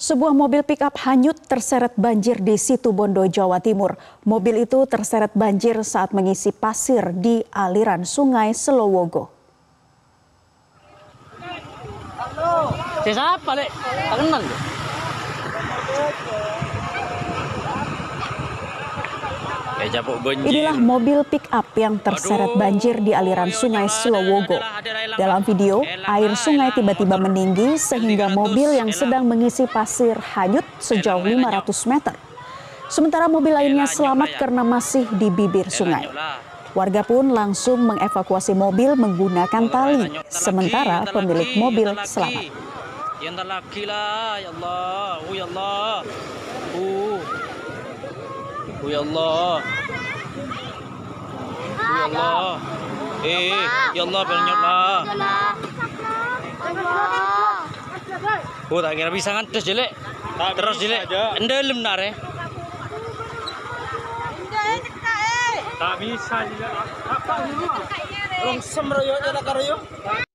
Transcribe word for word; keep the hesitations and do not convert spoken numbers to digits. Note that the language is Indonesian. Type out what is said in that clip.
Sebuah mobil pick-up hanyut terseret banjir di Situbondo, Jawa Timur. Mobil itu terseret banjir saat mengisi pasir di aliran Sungai Selowogo. Siapa, Lek? Tak kenal. Inilah mobil pick-up yang terseret banjir di aliran Sungai Selowogo. Dalam video, air sungai tiba-tiba meninggi sehingga mobil yang sedang mengisi pasir hanyut sejauh lima ratus meter. Sementara mobil lainnya selamat karena masih di bibir sungai. Warga pun langsung mengevakuasi mobil menggunakan tali, sementara pemilik mobil selamat. Ya Allah, ya Allah, eh, ya Allah bernyatlah. Oh, tak kira bisa kan terus jelek, terus jelek. Anda lem nare. Tak bisa jelek. Apa ini? Langsung meroyok jelek karoyo.